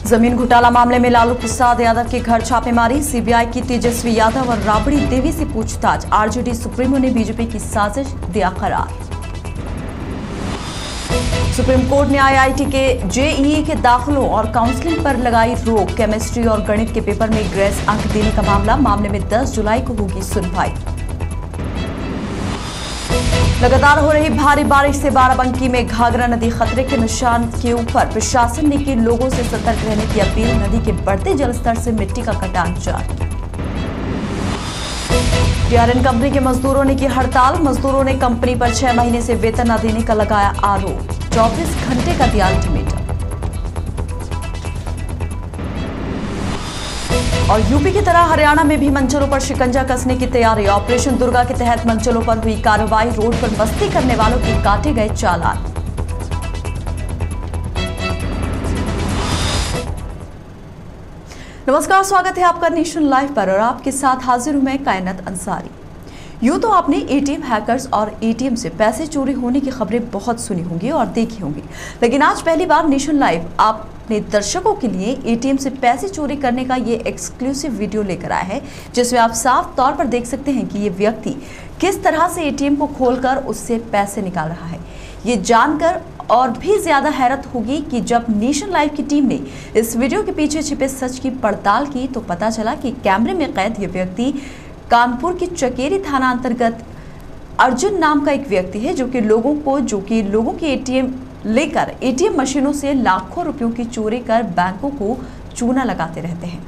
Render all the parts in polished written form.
जमीन घोटाला मामले में लालू प्रसाद यादव के घर छापेमारी, सीबीआई की तेजस्वी यादव और राबड़ी देवी से पूछताछ, आरजेडी सुप्रीमो ने बीजेपी की साजिश दिया करार। सुप्रीम कोर्ट ने आईआईटी के जेईई के दाखिलों और काउंसलिंग पर लगाई रोक, केमिस्ट्री और गणित के पेपर में ग्रेस अंक देने का मामले में 10 जुलाई को होगी सुनवाई। लगातार हो रही भारी बारिश से बाराबंकी में घाघरा नदी खतरे के निशान के ऊपर, प्रशासन ने की लोगों से सतर्क रहने की अपील, नदी के बढ़ते जलस्तर से मिट्टी का कटान जारी। टीआरएन कंपनी के मजदूरों ने की हड़ताल, मजदूरों ने कंपनी पर 6 महीने से वेतन न देने का लगाया आरोप, 24 घंटे का दिया अल्टीमेटम। और यूपी की तरह हरियाणा में भी मंचलों पर शिकंजा कसने की तैयारी, ऑपरेशन दुर्गा के तहत मंचलों पर हुई कार्रवाई, रोड पर मस्ती करने वालों के काटे गए चालान। नमस्कार, स्वागत है आपका नेशन लाइव पर और आपके साथ हाजिर हूं मैं कायनात अंसारी। यूं तो आपने एटीएम हैकर्स और एटीएम से पैसे चोरी होने की खबरें बहुत सुनी होंगी और देखी होंगी, लेकिन आज पहली बार नेशन लाइव अपने दर्शकों के लिए एटीएम से पैसे चोरी करने का ये एक्सक्लूसिव वीडियो लेकर आया है, जिसमें आप साफ तौर पर देख सकते हैं कि ये व्यक्ति किस तरह से एटीएम को खोलकर उससे पैसे निकाल रहा है। ये जानकर और भी ज्यादा हैरत होगी कि जब नेशन लाइव की टीम ने इस वीडियो के पीछे छिपे सच की पड़ताल की तो पता चला कि कैमरे में कैद ये व्यक्ति कानपुर की चकेरी थाना अंतर्गत अर्जुन नाम का एक व्यक्ति है, जो कि लोगों के एटीएम लेकर एटीएम मशीनों से लाखों रुपयों की चोरी कर बैंकों को चूना लगाते रहते हैं।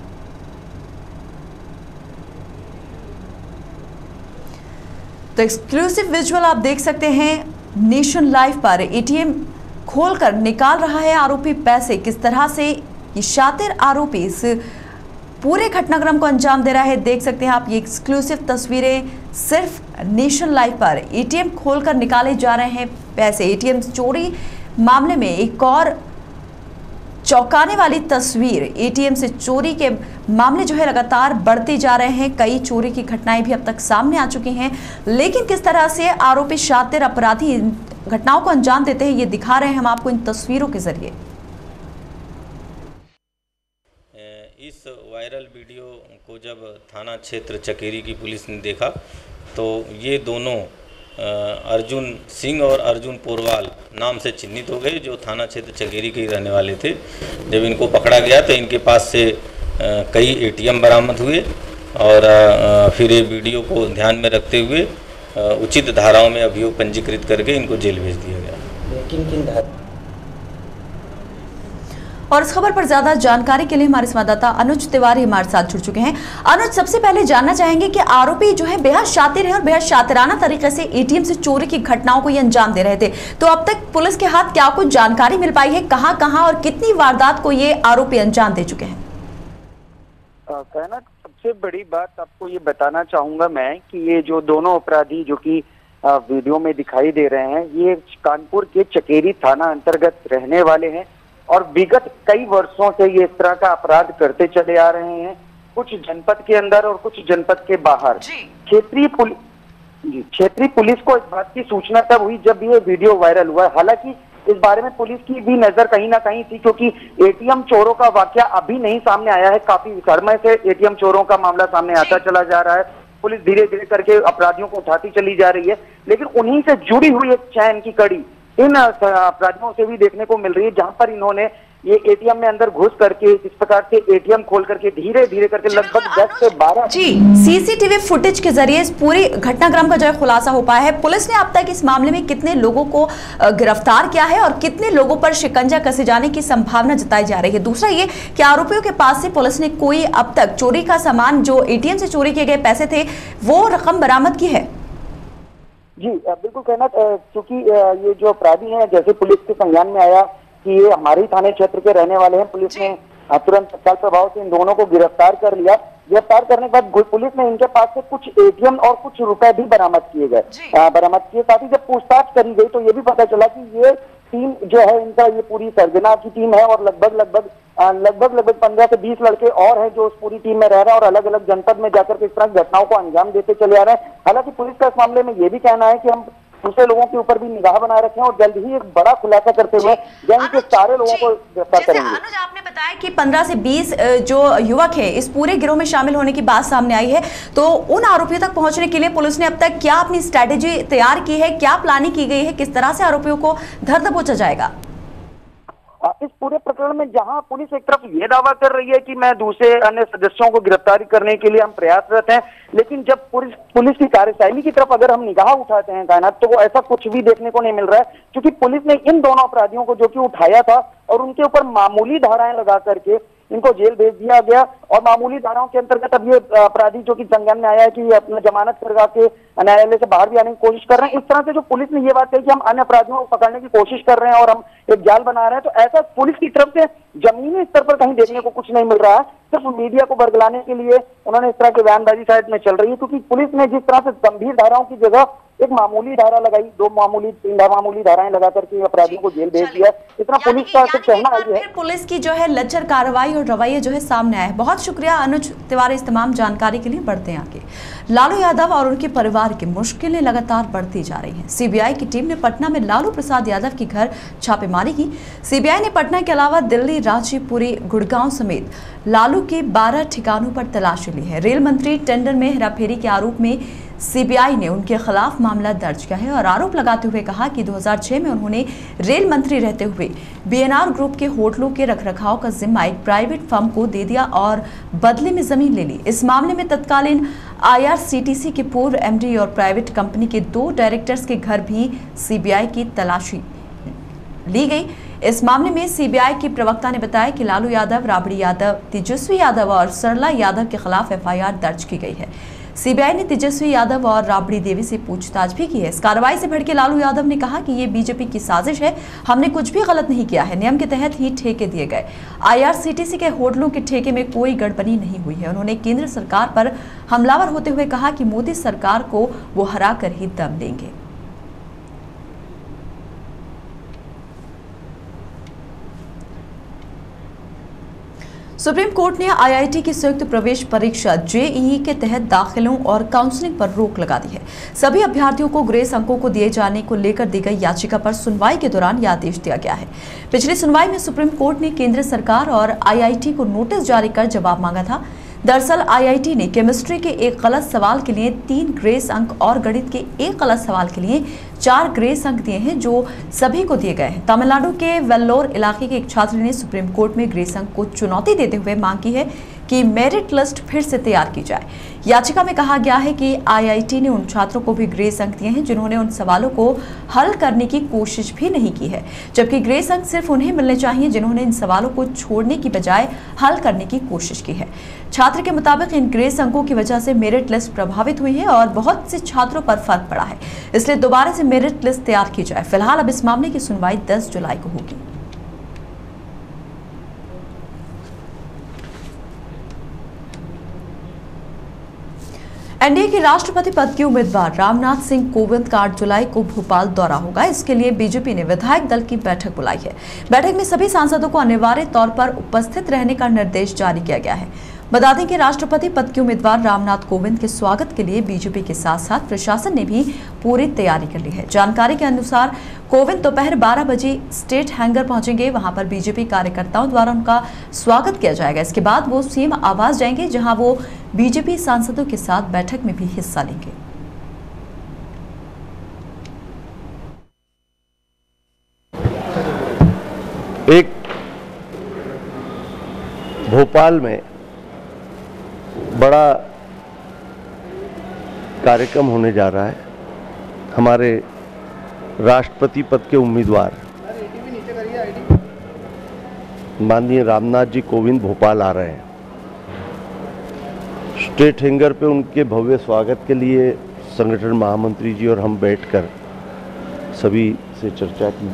तो एक्सक्लूसिव विजुअल आप देख सकते हैं नेशन लाइव पर। एटीएम खोलकर निकाल रहा है आरोपी पैसे, किस तरह से ये शातिर आरोपी इस पूरे घटनाक्रम को अंजाम दे रहा है, देख सकते हैं आप ये एक्सक्लूसिव तस्वीरें सिर्फ नेशन लाइव पर। एटीएम खोलकर निकाले जा रहे हैं पैसे। एटीएम चोरी मामले में एक और चौंकाने वाली तस्वीर, एटीएम से चोरी के मामले जो है लगातार बढ़ते जा रहे हैं। कई चोरी की घटनाएं भी अब तक सामने आ चुकी हैं, लेकिन किस तरह से आरोपी शातिर अपराधी इन घटनाओं को अंजाम देते हैं ये दिखा रहे हैं हम आपको इन तस्वीरों के जरिए। इस वायरल वीडियो को जब थाना क्षेत्र चकेरी की पुलिस ने देखा तो ये दोनों अर्जुन सिंह और अर्जुन पोरवाल नाम से चिन्हित हो गए, जो थाना क्षेत्र चकेरी के रहने वाले थे। जब इनको पकड़ा गया तो इनके पास से कई एटीएम बरामद हुए और फिर ये वीडियो को ध्यान में रखते हुए उचित धाराओं में अभियोग पंजीकृत करके इनको जेल भेज दिया गया। किन धारा? और इस खबर पर ज्यादा जानकारी के लिए हमारे संवाददाता अनुज तिवारी हमारे साथ जुड़ चुके हैं। अनुज, सबसे पहले जानना चाहेंगे कि आरोपी जो है बेहद शातिर है और बेहद शातिराना तरीके से एटीएम से चोरी की घटनाओं को ये अंजाम दे रहे थे, तो अब तक पुलिस के हाथ क्या कुछ जानकारी मिल पाई है, कहां और कितनी वारदात को ये आरोपी अंजाम दे चुके हैं? कहना सबसे बड़ी बात आपको ये बताना चाहूंगा मैं कि ये जो दोनों अपराधी जो कि वीडियो में दिखाई दे रहे हैं, ये कानपुर के चकेरी थाना अंतर्गत रहने वाले हैं और विगत कई वर्षों से ये इस तरह का अपराध करते चले आ रहे हैं, कुछ जनपद के अंदर और कुछ जनपद के बाहर। क्षेत्रीय पुलिस को इस बात की सूचना तब हुई जब ये वीडियो वायरल हुआ। हालांकि इस बारे में पुलिस की भी नजर कहीं ना कहीं थी, क्योंकि एटीएम चोरों का वाकया अभी नहीं सामने आया है, काफी समय से एटीएम चोरों का मामला सामने आता चला जा रहा है। पुलिस धीरे धीरे करके अपराधियों को उठाती चली जा रही है, लेकिन उन्हीं से जुड़ी हुई एक चैन की कड़ी इन अपराधियों से भी देखने को मिल रही है, जहां पर इन्होंने ये एटीएम में अंदर घुस करके इस प्रकार से एटीएम खोल करके धीरे धीरे करके लगभग 10 से 12 सीसीटीवी फुटेज के जरिए इस पूरी घटनाक्रम का जो है खुलासा हो पाया है। पुलिस ने अब तक इस मामले में कितने लोगों को गिरफ्तार किया है और कितने लोगों पर शिकंजा कसे जाने की संभावना जताई जा रही है? दूसरा ये कि आरोपियों के पास से पुलिस ने कोई अब तक चोरी का सामान, जो एटीएम से चोरी किए गए पैसे थे, वो रकम बरामद की है? जी बिल्कुल कहना, क्योंकि ये जो अपराधी हैं, जैसे पुलिस के संज्ञान में आया कि ये हमारे ही थाने क्षेत्र के रहने वाले हैं, पुलिस ने तुरंत तत्काल प्रभाव से इन दोनों को गिरफ्तार कर लिया। गिरफ्तार करने के बाद पुलिस ने इनके पास से कुछ एटीएम और कुछ रुपए भी बरामद किए गए। साथ ही जब पूछताछ करी गई तो ये भी पता चला कि ये टीम जो है इनका, ये पूरी सरगना की टीम है और लगभग 15 से 20 लड़के और हैं जो उस पूरी टीम में रह रहे हैं और अलग अलग जनपद में जाकर के इस तरह घटनाओं को अंजाम देते चले आ रहे हैं। हालांकि पुलिस का इस मामले में ये भी कहना है कि हम दूसरे लोगों के ऊपर भी निगाह बनाए रखें और जल्द ही एक बड़ा खुलासा करते हुए गैंग के सारे लोगों को गिरफ्तार करेंगे। अनुज, आपने बताया कि 15 से 20 जो युवक है इस पूरे गिरोह में शामिल होने की बात सामने आई है, तो उन आरोपियों तक पहुंचने के लिए पुलिस ने अब तक क्या अपनी स्ट्रैटेजी तैयार की है, क्या प्लानिंग की गई है, किस तरह से आरोपियों को धर दबोचा जाएगा? इस पूरे प्रकरण में जहां पुलिस एक तरफ ये दावा कर रही है कि मैं दूसरे अन्य सदस्यों को गिरफ्तारी करने के लिए हम प्रयासरत हैं, लेकिन जब पुलिस की कार्यशैली की तरफ अगर हम निगाह उठाते हैं कायनात, तो वो ऐसा कुछ भी देखने को नहीं मिल रहा है, क्योंकि पुलिस ने इन दोनों अपराधियों को जो कि उठाया था और उनके ऊपर मामूली धाराएं लगा करके इनको जेल भेज दिया गया और मामूली धाराओं के अंतर्गत अब ये अपराधी जो कि संज्ञान में आया है कि अपना जमानत करवा के न्यायालय से बाहर भी आने की कोशिश कर रहे हैं। इस तरह से जो पुलिस ने ये बात कही कि हम अन्य अपराधियों को पकड़ने की कोशिश कर रहे हैं और हम एक जाल बना रहे हैं, तो ऐसा पुलिस की तरफ से जमीनी स्तर पर कहीं देखने को कुछ नहीं मिल रहा है। सिर्फ मीडिया को बरगलाने के लिए उन्होंने इस तरह की बयानबाजी साइड में चल रही है, क्योंकि पुलिस ने जिस तरह से गंभीर धाराओं की जगह एक मामूली धारा लगाई, 2 मामूली 3 मामूली धाराएं लगा करके अपराधियों को जेल भेज दिया, इतना पुलिस का कहना है। पुलिस की जो है लचर कार्रवाई और रवैया जो है सामने आया है। बहुत शुक्रिया अनुज तिवारी इस तमाम जानकारी के लिए। बढ़ते हैं आगे। लालू यादव और उनके परिवार की मुश्किलें लगातार बढ़ती जा रही हैं। सीबीआई की टीम ने पटना में लालू प्रसाद यादव के घर छापेमारी की। सीबीआई ने पटना के अलावा दिल्ली, रांची, पुरी, गुड़गांव समेत लालू के 12 ठिकानों पर तलाशी ली है। रेल मंत्री टेंडर में हेराफेरी के आरोप में सीबीआई ने उनके खिलाफ मामला दर्ज किया है और आरोप लगाते हुए कहा कि 2006 में उन्होंने रेल मंत्री रहते हुए बीएनआर ग्रुप के होटलों के रखरखाव का जिम्मा एक प्राइवेट फर्म को दे दिया और बदले में जमीन ले ली। इस मामले में तत्कालीन आईआरसीटीसी के पूर्व एमडी और प्राइवेट कंपनी के 2 डायरेक्टर्स के घर भी सीबीआई की तलाशी ली गई। इस मामले में सीबीआई की प्रवक्ता ने बताया कि लालू यादव, राबड़ी यादव, तेजस्वी यादव और सरला यादव के खिलाफ एफआईआर दर्ज की गई है। सीबीआई ने तेजस्वी यादव और राबड़ी देवी से पूछताछ भी की है। इस कार्रवाई से भड़के लालू यादव ने कहा कि ये बीजेपी की साजिश है, हमने कुछ भी गलत नहीं किया है, नियम के तहत ही ठेके दिए गए। आईआरसीटीसी के होटलों के ठेके में कोई गड़बड़ी नहीं हुई है। उन्होंने केंद्र सरकार पर हमलावर होते हुए कहा कि मोदी सरकार को वो हरा कर ही दम लेंगे। सुप्रीम कोर्ट ने आईआईटी की संयुक्त प्रवेश परीक्षा जेईई के तहत दाखिलों और काउंसलिंग पर रोक लगा दी है। सभी अभ्यर्थियों को ग्रेस अंकों को दिए जाने को लेकर दी गई याचिका पर सुनवाई के दौरान यह आदेश दिया गया है। पिछली सुनवाई में सुप्रीम कोर्ट ने केंद्र सरकार और आईआईटी को नोटिस जारी कर जवाब मांगा था। दरअसल आईआईटी ने केमिस्ट्री के एक गलत सवाल के लिए 3 ग्रेस अंक और गणित के एक गलत सवाल के लिए 4 ग्रेस अंक दिए हैं, जो सभी को दिए गए हैं। तमिलनाडु के वेल्लोर इलाके के एक छात्र ने सुप्रीम कोर्ट में ग्रेस अंक को चुनौती देते हुए मांग की है कि मेरिट लिस्ट फिर से तैयार की जाए। याचिका में कहा गया है कि आईआईटी ने उन छात्रों को भी ग्रेस अंक दिए हैं जिन्होंने उन सवालों को हल करने की कोशिश भी नहीं की है, जबकि ग्रेस अंक सिर्फ उन्हें मिलने चाहिए जिन्होंने इन सवालों को छोड़ने की बजाय हल करने की कोशिश की है। छात्र के मुताबिक इन ग्रेस अंकों की वजह से मेरिट लिस्ट प्रभावित हुई है और बहुत से छात्रों पर फर्क पड़ा है, इसलिए दोबारा से मेरिट लिस्ट तैयार की जाए। फिलहाल अब इस मामले की सुनवाई 10 जुलाई को होगी। एनडीए के राष्ट्रपति पद के उम्मीदवार रामनाथ सिंह कोविंद का 8 जुलाई को भोपाल दौरा होगा। इसके लिए बीजेपी ने विधायक दल की बैठक बुलाई है। बैठक में सभी सांसदों को अनिवार्य तौर पर उपस्थित रहने का निर्देश जारी किया गया है। बता दें कि राष्ट्रपति पद के उम्मीदवार रामनाथ कोविंद के स्वागत के लिए बीजेपी के साथ साथ प्रशासन ने भी पूरी तैयारी कर ली है। जानकारी के अनुसार कोविंद दोपहर 12 बजे स्टेट हैंगर पहुंचेंगे। वहां पर बीजेपी कार्यकर्ताओं द्वारा उनका स्वागत किया जाएगा। इसके बाद वो सीएम आवास जाएंगे, जहां वो बीजेपी सांसदों के साथ बैठक में भी हिस्सा लेंगे। एक भोपाल में बड़ा कार्यक्रम होने जा रहा है। हमारे राष्ट्रपति पद के उम्मीदवार माननीय रामनाथ जी कोविंद भोपाल आ रहे हैं। स्टेट हैंगर पे उनके भव्य स्वागत के लिए संगठन महामंत्री जी और हम बैठकर सभी से चर्चा की।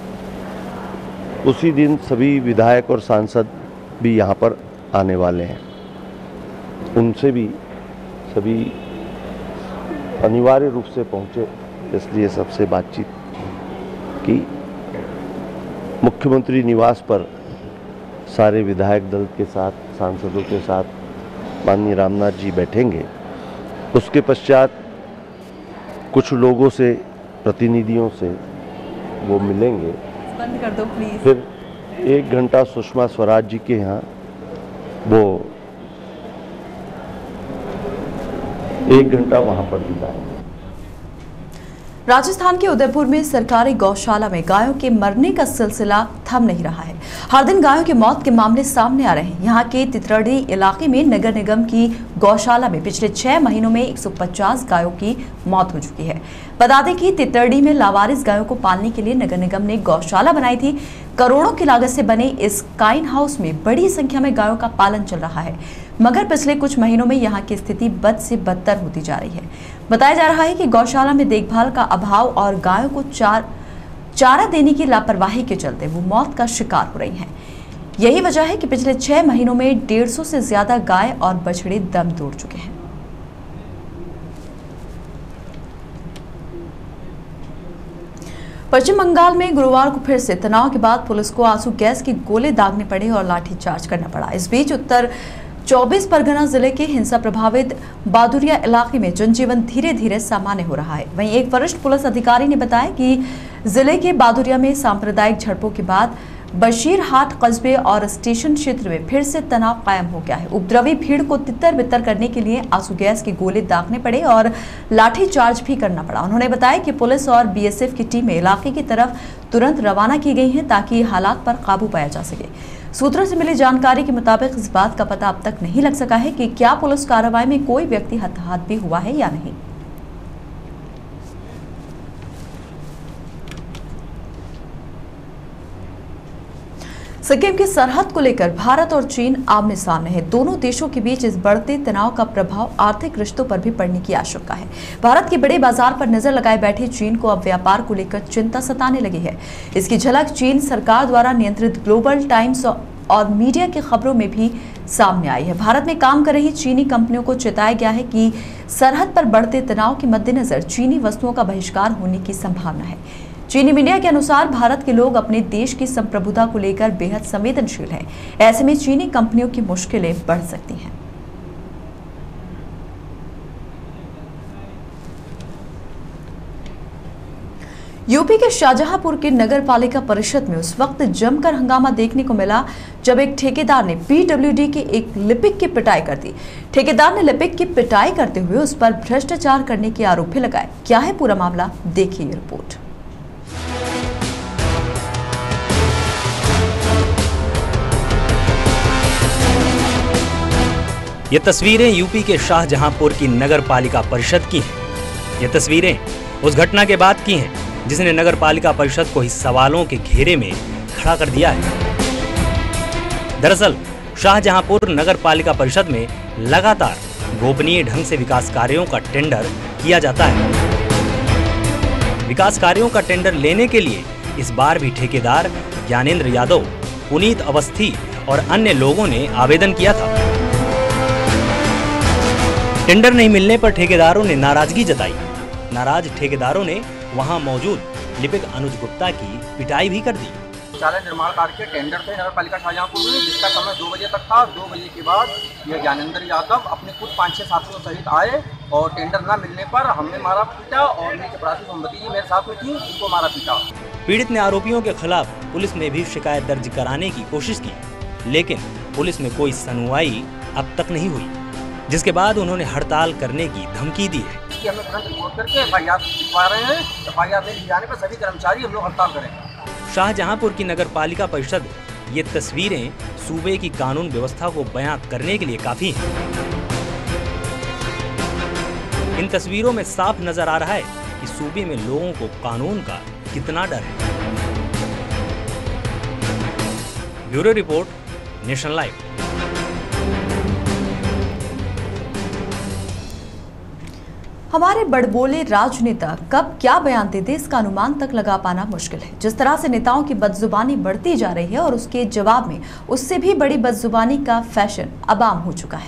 उसी दिन सभी विधायक और सांसद भी यहाँ पर आने वाले हैं। उनसे भी सभी अनिवार्य रूप से पहुँचे, इसलिए सबसे बातचीत की। मुख्यमंत्री निवास पर सारे विधायक दल के साथ, सांसदों के साथ माननीय रामनाथ जी बैठेंगे। उसके पश्चात कुछ लोगों से प्रतिनिधियों से वो मिलेंगे। बंद कर दो प्लीज। फिर 1 घंटा सुषमा स्वराज जी के यहाँ वो 1 घंटा वहाँ पर बिताएंगे। राजस्थान के उदयपुर में सरकारी गौशाला में गायों के मरने का सिलसिला थम नहीं रहा है। हर दिन गायों की मौत के मामले सामने आ रहे हैं। यहाँ के तितरडी इलाके में नगर निगम की गौशाला में पिछले 6 महीनों में 150 गायों की मौत हो चुकी है। बता दें कि तितरडी में लावारिस गायों को पालने के लिए नगर निगम ने गौशाला बनाई थी। करोड़ों की लागत से बने इस काइन हाउस में बड़ी संख्या में गायों का पालन चल रहा है, मगर पिछले कुछ महीनों में यहाँ की स्थिति बद से बदतर होती जा रही है। बताया जा रहा है कि गौशाला में देखभाल का अभाव और गायों को चारा देने की लापरवाही के चलते वो मौत का शिकार हो रही हैं। यही वजह है कि पिछले 6 महीनों में 150 से ज्यादा गाय और बछड़े दम तोड़ चुके हैं। पश्चिम बंगाल में गुरुवार को फिर से तनाव के बाद पुलिस को आंसू गैस के गोले दागने पड़े और लाठीचार्ज करना पड़ा। इस बीच उत्तर 24 परगना जिले के हिंसा प्रभावित बादुरिया इलाके में जनजीवन धीरे धीरे सामान्य हो रहा है। वहीं एक वरिष्ठ पुलिस अधिकारी ने बताया कि जिले के बादुरिया में सांप्रदायिक झड़पों के बाद बशीरहाट कस्बे और स्टेशन क्षेत्र में फिर से तनाव कायम हो गया है। उपद्रवी भीड़ को तितर बितर करने के लिए आंसू गैस के गोले दागने पड़े और लाठीचार्ज भी करना पड़ा। उन्होंने बताया कि पुलिस और बीएसएफ की टीमें इलाके की तरफ तुरंत रवाना की गई हैं ताकि हालात पर काबू पाया जा सके। सूत्रों से मिली जानकारी के मुताबिक इस बात का पता अब तक नहीं लग सका है कि क्या पुलिस कार्रवाई में कोई व्यक्ति हताहत भी हुआ है या नहीं। सिक्किम की सरहद को लेकर भारत और चीन आमने सामने है। दोनों देशों के बीच इस बढ़ते तनाव का प्रभाव आर्थिक रिश्तों पर भी पड़ने की आशंका है। भारत के बड़े बाजार पर नजर लगाए बैठे चीन को अब व्यापार को लेकर चिंता सताने लगी है। इसकी झलक चीन सरकार द्वारा नियंत्रित ग्लोबल टाइम्स और मीडिया की खबरों में भी सामने आई है। भारत में काम कर रही चीनी कंपनियों को चेताया गया है कि सरहद पर बढ़ते तनाव के मद्देनजर चीनी वस्तुओं का बहिष्कार होने की संभावना है। चीनी मीडिया के अनुसार भारत के लोग अपने देश की संप्रभुता को लेकर बेहद संवेदनशील हैं। ऐसे में चीनी कंपनियों की मुश्किलें बढ़ सकती हैं। यूपी के शाहजहांपुर के नगर पालिका परिषद में उस वक्त जमकर हंगामा देखने को मिला जब एक ठेकेदार ने पीडब्ल्यूडी के एक लिपिक की पिटाई कर दी। ठेकेदार ने लिपिक की पिटाई करते हुए उस पर भ्रष्टाचार करने के आरोप भी लगाए। क्या है पूरा मामला, देखिए ये रिपोर्ट। ये तस्वीरें यूपी के शाहजहांपुर की नगर पालिका परिषद की हैं। ये तस्वीरें उस घटना के बाद की हैं जिसने नगर पालिका परिषद को इस सवालों के घेरे में खड़ा कर दिया है। दरअसल शाहजहांपुर नगर पालिका परिषद में लगातार गोपनीय ढंग से विकास कार्यों का टेंडर किया जाता है। विकास कार्यों का टेंडर लेने के लिए इस बार भी ठेकेदार ज्ञानेंद्र यादव, पुनीत अवस्थी और अन्य लोगों ने आवेदन किया था। टेंडर नहीं मिलने पर ठेकेदारों ने नाराजगी जताई। नाराज ठेकेदारों ने वहां मौजूद लिपिक अनुज गुप्ता की पिटाई भी कर दी। शौचालय निर्माण कार्य के टेंडर थे नगर पालिका शाहजहांपुर में, जिसका समय 2 बजे तक था। 2 बजे के बाद यह ज्ञानेंद्र यादव अपने कुछ 5-6 साथियों सहित आए और टेंडर न मिलने पर हमें मारा पीटा और मेरी चपरासी सोमवती जी मेरे साथ में थी, उनको मारा पीटा। पीड़ित ने आरोपियों के खिलाफ पुलिस में भी शिकायत दर्ज कराने की कोशिश की, लेकिन पुलिस में कोई सुनवाई अब तक नहीं हुई, जिसके बाद उन्होंने हड़ताल करने की धमकी दी है। हमें तुरंत रिपोर्ट करके एफआईआर लिखवा रहे हैं। एफआईआर नहीं लिख जाने पर सभी कर्मचारी हम लोग हड़ताल करेंगे। शाहजहांपुर की नगर पालिका परिषद, ये तस्वीरें सूबे की कानून व्यवस्था को बयां करने के लिए काफी हैं। इन तस्वीरों में साफ नजर आ रहा है कि सूबे में लोगों को कानून का कितना डर है। Bureau report, nation live. हमारे बड़बोले राजनेता कब क्या बयान देते इसका अनुमान तक लगा पाना मुश्किल है। जिस तरह से नेताओं की बदजुबानी बढ़ती जा रही है और उसके जवाब में उससे भी बड़ी बदजुबानी का फैशन अब आम हो चुका है।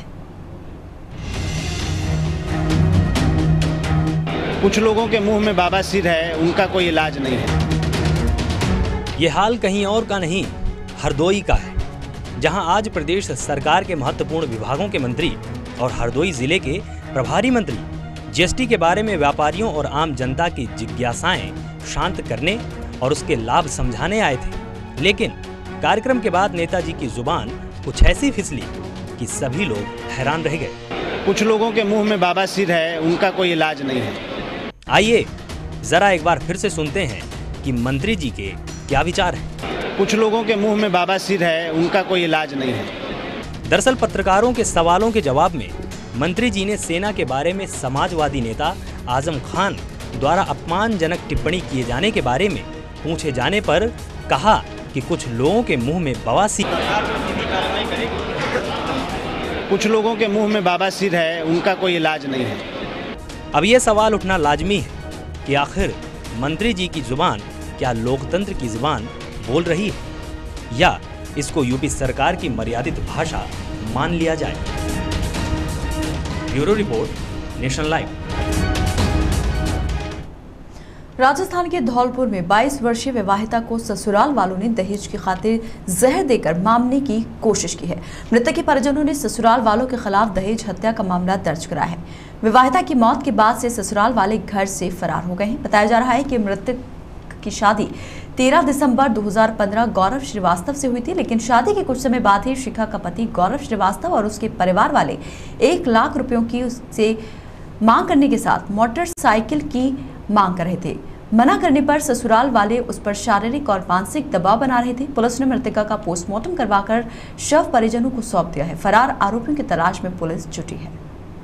कुछ लोगों के मुंह में बाबा सिर है, उनका कोई इलाज नहीं है। ये हाल कहीं और का नहीं, हरदोई का है, जहां आज प्रदेश सरकार के महत्वपूर्ण विभागों के मंत्री और हरदोई जिले के प्रभारी मंत्री जीएसटी के बारे में व्यापारियों और आम जनता की जिज्ञासाएं शांत करने और उसके लाभ समझाने आए थे। लेकिन कार्यक्रम के बाद नेताजी की जुबान कुछ ऐसी फिसली कि सभी लोग हैरान रह गए। कुछ लोगों के मुंह में बाबा सिर है, उनका कोई इलाज नहीं है। आइए जरा एक बार फिर से सुनते हैं कि मंत्री जी के क्या विचार हैं। कुछ लोगों के मुंह में बाबा सिर है, उनका कोई इलाज नहीं है। दरअसल पत्रकारों के सवालों के जवाब में मंत्री जी ने सेना के बारे में समाजवादी नेता आजम खान द्वारा अपमानजनक टिप्पणी किए जाने के बारे में पूछे जाने पर कहा कि कुछ लोगों के मुंह में बवासीर, कुछ लोगों के मुंह में बाबा सिर है, उनका कोई इलाज नहीं है। अब ये सवाल उठना लाजमी है कि आखिर मंत्री जी की जुबान क्या लोकतंत्र की जुबान बोल रही है या इसको यूपी सरकार की मर्यादित भाषा मान लिया जाए। Bureau report, national live. Rajasthan के धौलपुर में 22 वर्षीय विवाहिता को ससुराल वालों ने दहेज की खातिर जहर देकर मारने की कोशिश की है। मृतक के परिजनों ने ससुराल वालों के खिलाफ दहेज हत्या का मामला दर्ज कराया है। विवाहिता की मौत के बाद से ससुराल वाले घर से फरार हो गए हैं। बताया जा रहा है कि मृतक की शादी 13 दिसंबर 2015 गौरव श्रीवास्तव से हुई थी, लेकिन शादी के कुछ समय बाद ही शिखा का पति गौरव श्रीवास्तव और उसके परिवार वाले 1 लाख रुपयों की उससे मांग करने के साथ मोटरसाइकिल की मांग कर रहे थे। मना करने पर ससुराल वाले उस पर शारीरिक और मानसिक दबाव बना रहे थे। पुलिस ने मृतका का पोस्टमार्टम करवाकर शव परिजनों को सौंप दिया है। फरार आरोपियों की तलाश में पुलिस जुटी है।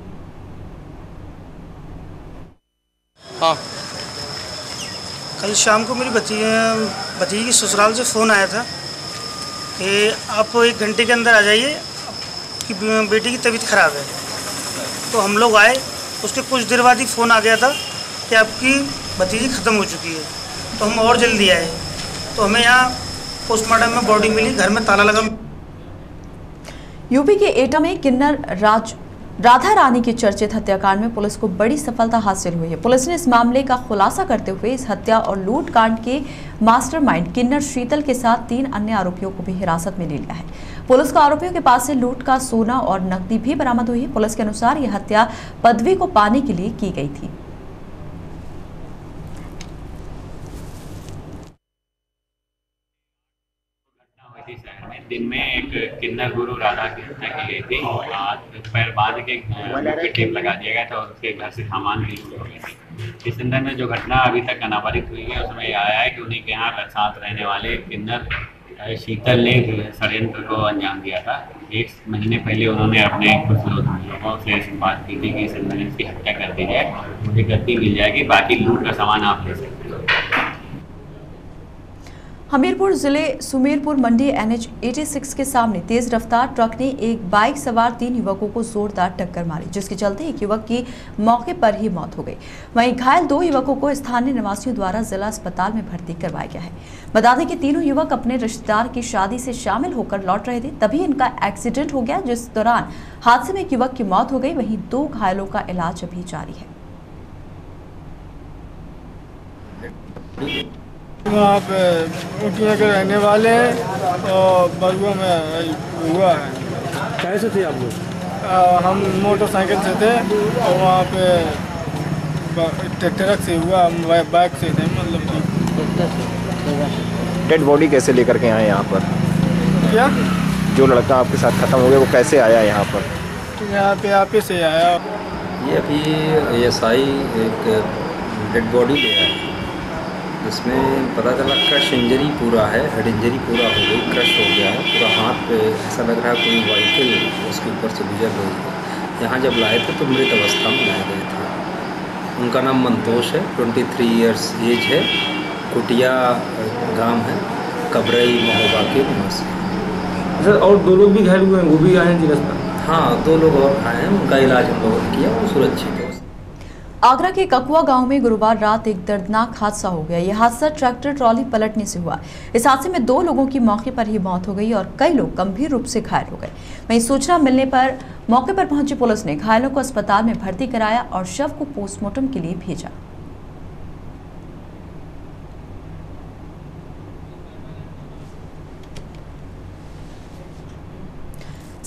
कल शाम को मेरी भतीजी की ससुराल से फ़ोन आया था कि आप 1 घंटे के अंदर आ जाइए, कि बेटी की तबीयत ख़राब है। तो हम लोग आए। उसके कुछ देर बाद ही फ़ोन आ गया था कि आपकी भतीजी ख़त्म हो चुकी है। तो हम और जल्दी आए तो हमें यहाँ पोस्टमार्टम में बॉडी मिली, घर में ताला लगा। यूपी के एटा में किन्नर राधा रानी के चर्चित हत्याकांड में पुलिस को बड़ी सफलता हासिल हुई है। पुलिस ने इस मामले का खुलासा करते हुए इस हत्या और लूट कांड के मास्टरमाइंड किन्नर शीतल के साथ 3 अन्य आरोपियों को भी हिरासत में ले लिया है। पुलिस को आरोपियों के पास से लूट का सोना और नकदी भी बरामद हुई है। पुलिस के अनुसार यह हत्या पदवी को पाने के लिए की गई थी। शहर में दिन में एक किन्नर गुरु राधा की हत्या की गई थी। दोपहर बाद के टेप लगा दिया गया था और उसके घर से सामान भी लूट हो गई थी। इस अंदर में जो घटना अभी तक अनावरित हुई है उसमें यह आया है कि उन्हीं के यहाँ साथ रहने वाले किन्नर शीतल ने षड्यंत्र को अंजाम दिया था। 1 महीने पहले उन्होंने अपने कुछ लोगों से ऐसी बात की थी कि इस अंदर इसकी हत्या कर दी जाए, मुझे गलती मिल जाएगी, बाकी लूट का सामान आप ले सकते हो। हमीरपुर जिले सुमेरपुर मंडी NH 86 के सामने तेज रफ्तार ट्रक ने एक बाइक सवार 3 युवकों को जोरदार टक्कर मारी, जिसके चलते एक युवक की मौके पर ही मौत हो गई। वहीं घायल 2 युवकों को स्थानीय निवासियों द्वारा जिला अस्पताल में भर्ती करवाया गया है। बता दें कि तीनों युवक अपने रिश्तेदार की शादी से शामिल होकर लौट रहे थे, तभी इनका एक्सीडेंट हो गया, जिस दौरान हादसे में एक युवक की मौत हो गई। वहीं 2 घायलों का इलाज अभी जारी है। वहाँ पे उठिया के रहने वाले हैं और बरुआ में हुआ है। कैसे थे आप लोग? हम मोटरसाइकिल से थे और वहाँ पे ट्रक से हुआ, बाइक से थे, मतलब डेड बॉडी कैसे लेकर के आए यहाँ पर? क्या? जो लड़का आपके साथ खत्म हो गया वो कैसे आया यहाँ पर? यहाँ पे आप ही से आया। ये अभी ASI एक डेड बॉडी ले आया, इसमें पता चला क्रश इंजरी पूरा है, हेड इंजरी पूरा हो गई, क्रश हो गया है पूरा हाथ पे। ऐसा लग रहा है कोई व्हीकल उसके ऊपर से गुजर गई है। यहाँ जब लाए थे तो मृत अवस्था में लाए गए थे। उनका नाम मंतोष है, 23 ईयर्स एज है, कुटिया गांव है, कबरई महोबा के निवासी। सर और 2 लोग भी घायल हुए हैं, वो भी आए हैं जिला अस्पताल? हाँ, 2 लोग और आए हैं, उनका इलाज हम लोगों ने किया, वो सुरक्षित है। आगरा के ककुआ गांव में गुरुवार रात एक दर्दनाक हादसा हो गया। यह हादसा ट्रैक्टर ट्रॉली पलटने से हुआ। इस हादसे में 2 लोगों की मौके पर ही मौत हो गई और कई लोग गंभीर रूप से घायल हो गए। वहीं सूचना मिलने पर मौके पर पहुंची पुलिस ने घायलों को अस्पताल में भर्ती कराया और शव को पोस्टमार्टम के लिए भेजा।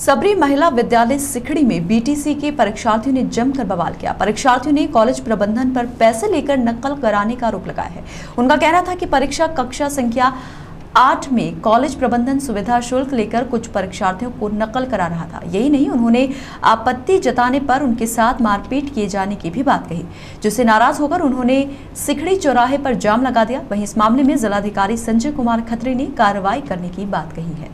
सबरी महिला विद्यालय सिखड़ी में बीटीसी के परीक्षार्थियों ने जमकर बवाल किया। परीक्षार्थियों ने कॉलेज प्रबंधन पर पैसे लेकर नकल कराने का आरोप लगाया है। उनका कहना था कि परीक्षा कक्षा संख्या 8 में कॉलेज प्रबंधन सुविधा शुल्क लेकर कुछ परीक्षार्थियों को नकल करा रहा था। यही नहीं, उन्होंने आपत्ति जताने पर उनके साथ मारपीट किए जाने की भी बात कही, जिससे नाराज होकर उन्होंने सिखड़ी चौराहे पर जाम लगा दिया। वहीं इस मामले में जिलाधिकारी संजय कुमार खत्री ने कार्रवाई करने की बात कही है।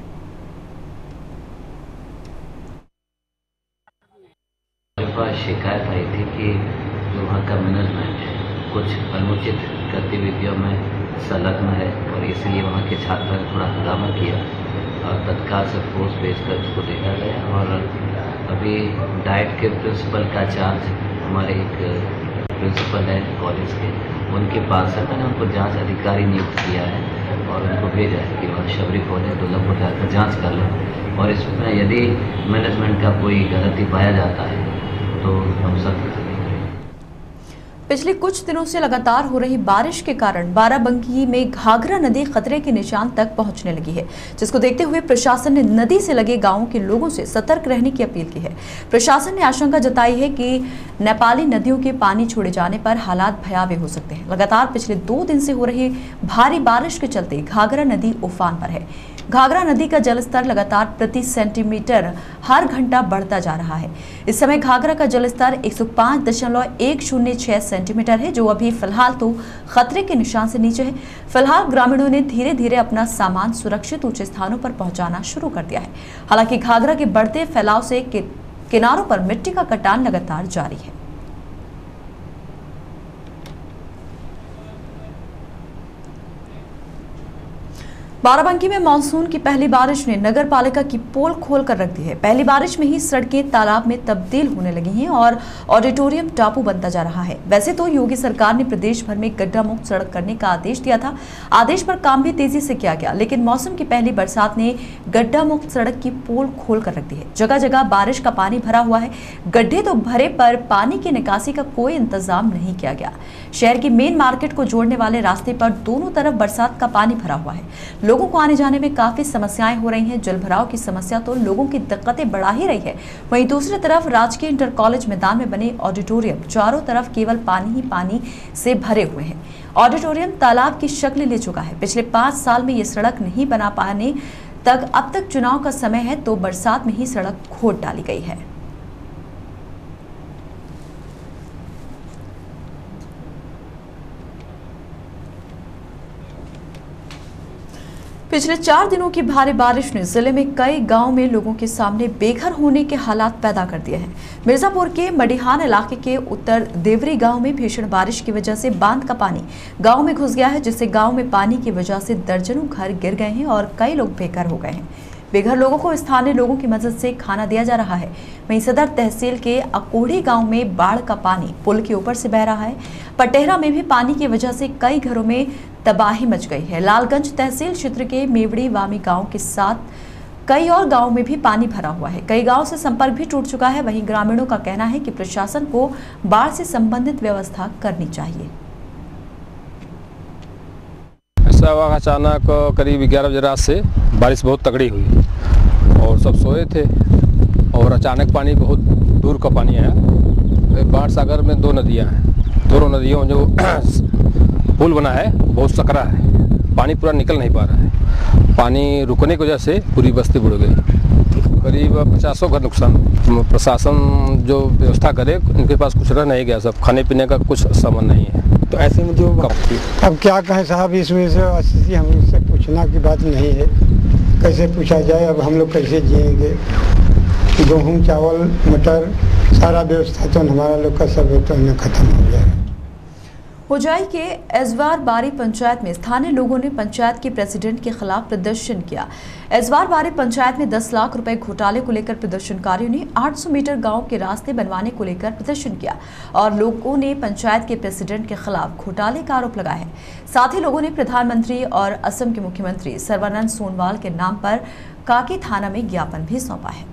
शिकायत आई थी कि जो वहाँ का मैनेजमेंट है कुछ अनुचित गतिविधियों में संलग्न है और इसलिए वहाँ के छात्रों ने थोड़ा हंगामा किया और तत्काल से फोर्स भेजकर उसको देखा गया। और अभी डाइट के प्रिंसिपल का चार्ज हमारे एक प्रिंसिपल है कॉलेज के, उनके पास है। मैंने उनको जांच अधिकारी नियुक्त किया है और उनको भेजा है कि वह शबरी कॉलेज दुर्लभपुर जाकर जाँच कर लें और इसमें यदि मैनेजमेंट का कोई गलती पाया जाता है तो हम सब पिछले कुछ दिनों से लगातार हो रही बारिश के कारण बाराबंकी में घाघरा नदी खतरे के निशान तक पहुंचने लगी है, जिसको देखते हुए प्रशासन ने नदी से लगे गांवों के लोगों से सतर्क रहने की अपील की है। प्रशासन ने आशंका जताई है कि नेपाली नदियों के पानी छोड़े जाने पर हालात भयावह हो सकते हैं। लगातार पिछले 2 दिन से हो रही भारी बारिश के चलते घाघरा नदी उफान पर है। घाघरा नदी का जलस्तर लगातार प्रति सेंटीमीटर हर घंटा बढ़ता जा रहा है। इस समय घाघरा का जलस्तर 105.106 सेंटीमीटर है, जो अभी फिलहाल तो खतरे के निशान से नीचे है। फिलहाल ग्रामीणों ने धीरे धीरे अपना सामान सुरक्षित ऊंचे स्थानों पर पहुंचाना शुरू कर दिया है। हालांकि घाघरा के बढ़ते फैलाव से किनारों पर मिट्टी का कटान लगातार जारी है। बाराबंकी में मानसून की पहली बारिश ने नगर पालिका की पोल खोल कर रख दी है। पहली बारिश में ही सड़कें तालाब में तब्दील होने लगी हैं और ऑडिटोरियम टापू बनता जा रहा है। वैसे तो योगी सरकार ने प्रदेश भर में गड्ढा मुक्त सड़क करने का आदेश दिया था। आदेश पर काम भी तेजी से किया गया, लेकिन मौसम की पहली बरसात ने गड्ढा मुक्त सड़क की पोल खोल कर रख दी है। जगह जगह बारिश का पानी भरा हुआ है। गड्ढे तो भरे पर पानी की निकासी का कोई इंतजाम नहीं किया गया। शहर की मेन मार्केट को जोड़ने वाले रास्ते पर दोनों तरफ बरसात का पानी भरा हुआ है। लोगों को आने जाने में काफी समस्याएं हो रही हैं। जलभराव की समस्या तो लोगों की दिक्कतें बढ़ा ही रही है। वहीं दूसरी तरफ राजकीय इंटर कॉलेज मैदान में बने ऑडिटोरियम चारों तरफ केवल पानी ही पानी से भरे हुए हैं। ऑडिटोरियम तालाब की शक्ल ले चुका है। पिछले 5 साल में ये सड़क नहीं बना पाने तक अब तक चुनाव का समय है तो बरसात में ही सड़क खोद डाली गई है। पिछले 4 दिनों की भारी बारिश ने जिले में कई गांव में लोगों के सामने बेघर होने के हालात पैदा कर दिए हैं। मिर्जापुर के मडिहान इलाके के उत्तर देवरी गांव में भीषण बारिश की वजह से बांध का पानी गांव में घुस गया है, जिससे गांव में पानी की वजह से दर्जनों घर गिर गए हैं और कई लोग बेघर हो गए हैं। बेघर लोगों को स्थानीय लोगों की मदद से खाना दिया जा रहा है। वहीं सदर तहसील के अकोढ़ी गांव में बाढ़ का पानी पुल के ऊपर से बह रहा है। पटेहरा में भी पानी की वजह से कई घरों में तबाही मच गई है। लालगंज तहसील क्षेत्र के मेवड़ी वामी गांव के साथ कई और गांव में भी पानी भरा हुआ है। कई गांव से संपर्क भी टूट चुका है। वहीं ग्रामीणों का कहना है कि प्रशासन को बाढ़ से संबंधित व्यवस्था करनी चाहिए। ऐसा हुआ अचानक करीब 11 बजे रात से बारिश बहुत तगड़ी हुई और सब सोए थे और अचानक पानी बहुत दूर का पानी आया। बाढ़ सागर में 2 नदियां हैं। दोनों नदियों जो पुल बना है बहुत सकरा है, पानी पूरा निकल नहीं पा रहा है। पानी रुकने की वजह से पूरी बस्ती बुड़ गई, करीब 50 घर नुकसान। प्रशासन जो व्यवस्था करे, उनके पास कुछ रह नहीं गया, सब खाने पीने का कुछ सामान नहीं है। तो ऐसे में जो अब क्या कहें साहब, इसमें से स्थिति हमसे पूछना की बात नहीं है। कैसे पूछा जाए, अब हम लोग कैसे जिएंगे। गेहूँ चावल मटर सारा व्यवस्था तो हमारा लोग का सब तो खत्म हो गया है। होजाई के एजवार बारी पंचायत में स्थानीय लोगों ने पंचायत के प्रेसिडेंट के खिलाफ प्रदर्शन किया। एजवार बारी पंचायत में 10 लाख रुपए घोटाले को लेकर प्रदर्शनकारियों ने 800 मीटर गांव के रास्ते बनवाने को लेकर प्रदर्शन किया और लोगों ने पंचायत के प्रेसिडेंट के खिलाफ घोटाले का आरोप लगाया है। साथ ही लोगों ने प्रधानमंत्री और असम के मुख्यमंत्री सर्बानंद सोनोवाल के नाम पर काकी थाना में ज्ञापन भी सौंपा है।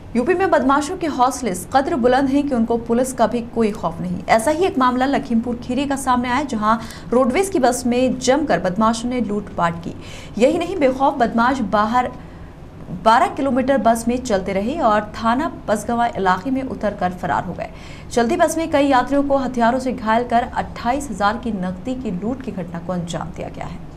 यूपी में बदमाशों के हौसले इस कदर बुलंद हैं कि उनको पुलिस का भी कोई खौफ नहीं। ऐसा ही एक मामला लखीमपुर खीरी का सामने आया, जहां रोडवेज की बस में जमकर बदमाशों ने लूटपाट की। यही नहीं, बेखौफ बदमाश बाहर 12 किलोमीटर बस में चलते रहे और थाना बसगवा इलाके में उतरकर फरार हो गए। चलती बस में कई यात्रियों को हथियारों से घायल कर 28,000 की नकदी की लूट की घटना को अंजाम दिया गया है।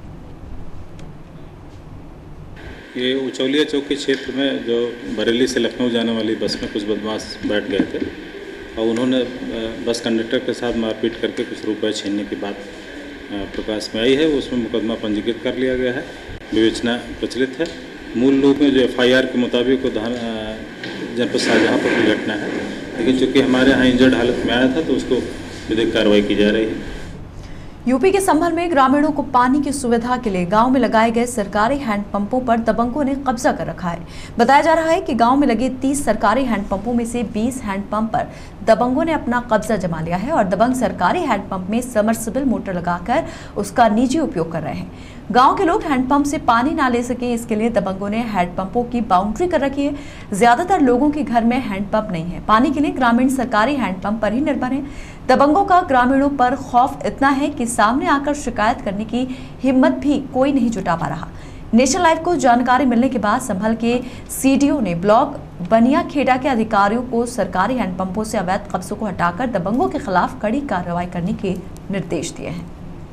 ये उचौलिया चौक के क्षेत्र में जो बरेली से लखनऊ जाने वाली बस में कुछ बदमाश बैठ गए थे और उन्होंने बस कंडक्टर के साथ मारपीट करके कुछ रुपए छीनने की बात प्रकाश में आई है। उसमें मुकदमा पंजीकृत कर लिया गया है, विवेचना प्रचलित है। मूल रूप में जो FIR के मुताबिक जनपद शाहजहाँपुर की घटना है, लेकिन चूँकि हमारे यहाँ इंजर्ड हालत में आया था तो उसको विधिक कार्रवाई की जा रही है। यूपी के संभल में ग्रामीणों को पानी की सुविधा के लिए गांव में लगाए गए सरकारी हैंडपंपों पर दबंगों ने कब्जा कर रखा है। बताया जा रहा है कि गांव में लगे 30 सरकारी हैंडपंपों में से 20 हैंडपंप पर दबंगों ने अपना कब्जा जमा लिया है और दबंग सरकारी हैंडपंप में सबमर्सिबल मोटर लगाकर उसका निजी उपयोग कर रहे हैं। गांव के लोग हैंडपंप से पानी ना ले सके, इसके लिए दबंगों ने हैंडपंपों की बाउंड्री कर रखी है। ज्यादातर लोगों के घर में हैंडपंप नहीं है। पानी के लिए ग्रामीण सरकारी हैंडपंप पर ही निर्भर है। दबंगों का ग्रामीणों पर खौफ इतना है कि सामने आकर शिकायत करने की हिम्मत भी कोई नहीं जुटा पा रहा। नेशन लाइव को जानकारी मिलने के बाद संभल के CDO ने ब्लॉक बनियाखेड़ा के अधिकारियों को सरकारी हैंडपंपों से अवैध कब्जों को हटाकर दबंगों के खिलाफ कड़ी कार्रवाई करने के निर्देश दिए हैं।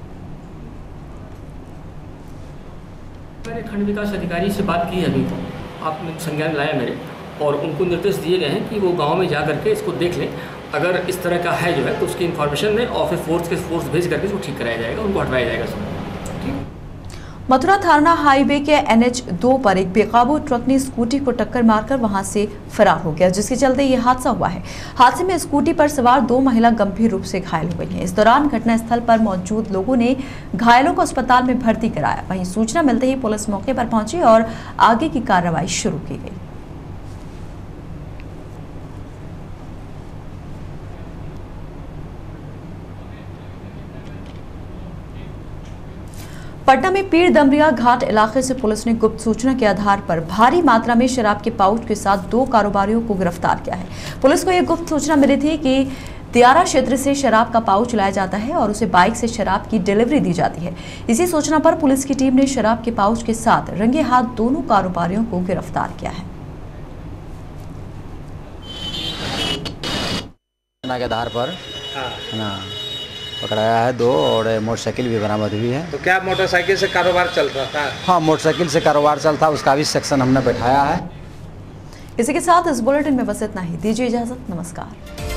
मैंने खंड विकास अधिकारी से बात की है, अभी आपने संज्ञान लाया मेरे, और उनको निर्देश दिए गए हैं कि वो गांव में जा करके इसको देख लें। अगर इस तरह का है जो है तो उसकी इन्फॉर्मेशन में और फिर फोर्स भेज करके इसको ठीक कराया जाएगा, उनको हटवाया जाएगा सब। मथुरा थाना हाईवे के NH2 पर एक बेकाबू ट्रक ने स्कूटी को टक्कर मारकर वहां से फरार हो गया, जिसके चलते ये हादसा हुआ है। हादसे में स्कूटी पर सवार 2 महिला गंभीर रूप से घायल हो गई हैं। इस दौरान घटनास्थल पर मौजूद लोगों ने घायलों को अस्पताल में भर्ती कराया। वहीं सूचना मिलते ही पुलिस मौके पर पहुंची और आगे की कार्रवाई शुरू की गई। पटना में पीर दमरिया घाट इलाके से पुलिस ने गुप्त सूचना के आधार पर भारी मात्रा में शराब के पाउच के साथ 2 कारोबारियों को गिरफ्तार किया है। पुलिस को यह गुप्त सूचना मिली थी कि दियारा क्षेत्र से शराब का पाउच लाया जाता है और उसे बाइक से शराब की डिलीवरी दी जाती है। इसी सूचना पर पुलिस की टीम ने शराब के पाउच के साथ रंगे हाथ दोनों कारोबारियों को गिरफ्तार किया है। के आधार पर पकड़ाया है 2 और मोटरसाइकिल भी बरामद हुई है। तो क्या मोटरसाइकिल से कारोबार चल रहा था? हाँ, मोटरसाइकिल से कारोबार चलता, उसका भी सेक्शन हमने बैठाया है। इसी के साथ इस बुलेटिन में बस इतना ही। दीजिए इजाजत, नमस्कार।